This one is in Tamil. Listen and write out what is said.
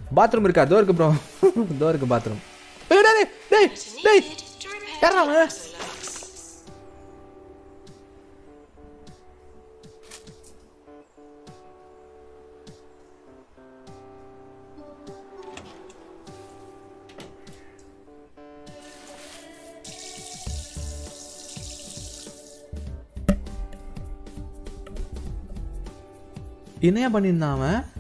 பாத்ரூம் இருக்கா? தோ இருக்கு ப்ரோ. தோ இருக்கு பாத்ரூம். டேய் டேய் டேய் யாரா அவன்? என்னையா பண்ணியிருந்தான் அவன்?